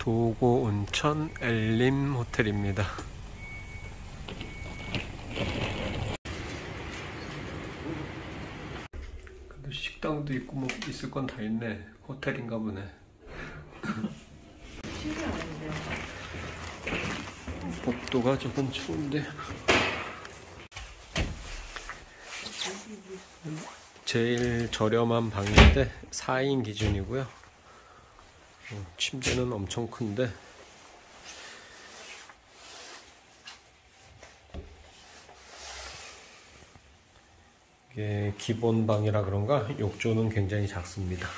도고 온천 엘림 호텔입니다. 근데 식당도 있고 뭐 있을 건 다 있네. 호텔인가 보네. 신기하네요. 복도가 조금 추운데. 제일 저렴한 방인데 4인 기준이고요. 침대는 엄청 큰데 이게 기본 방이라 그런가 욕조는 굉장히 작습니다.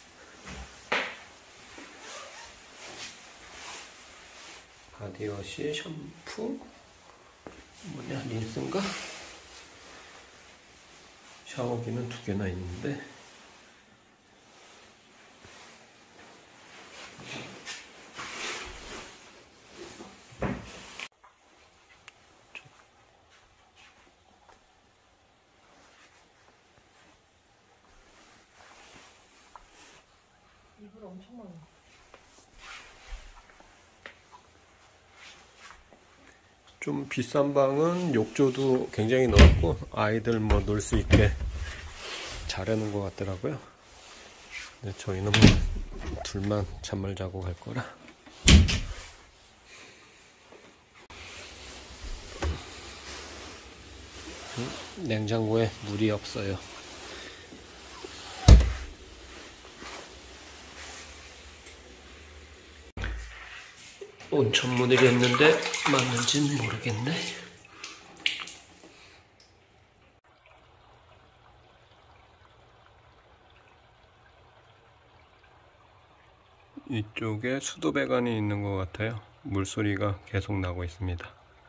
바디워시, 샴푸, 뭐냐, 린스인가? 샤워기는 2개나 있는데 이불 엄청 많아. 좀 비싼 방은 욕조도 굉장히 넓고 아이들 뭐 놀 수 있게 잘 해놓은 것 같더라고요. 근데 저희는 뭐 둘만 잠을 자고 갈 거라. 냉장고에 물이 없어요. 온천 문을 했는데 맞는지는 모르겠네. 이쪽에 수도배관이 있는 것 같아요. 물소리가 계속 나고 있습니다.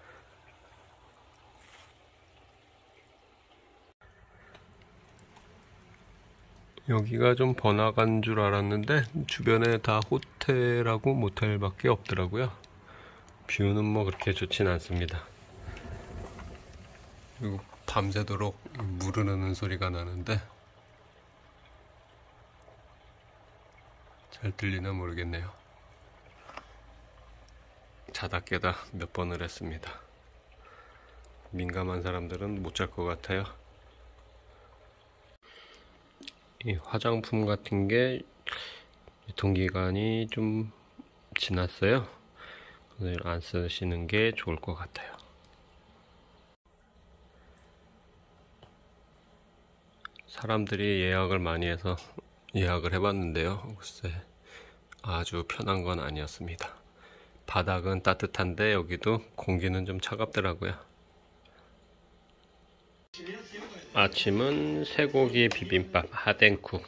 여기가 좀 번화가인 줄 알았는데 주변에 다 호텔하고 모텔밖에 없더라고요. 뷰는 뭐 그렇게 좋진 않습니다. 그리고 밤새도록 물 흐르는 소리가 나는데 잘 들리나 모르겠네요. 자다 깨다 몇 번을 했습니다. 민감한 사람들은 못 잘 것 같아요. 이 화장품 같은 게 유통기간이 좀 지났어요. 안 쓰시는 게 좋을 것 같아요. 사람들이 예약을 많이 해서 예약을 해봤는데요. 글쎄 아주 편한 건 아니었습니다. 바닥은 따뜻한데 여기도 공기는 좀 차갑더라고요. 아침은 쇠고기 비빔밥 하덴쿡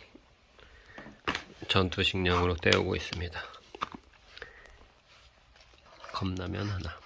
전투식량으로 때우고 있습니다. 컵라면 하나.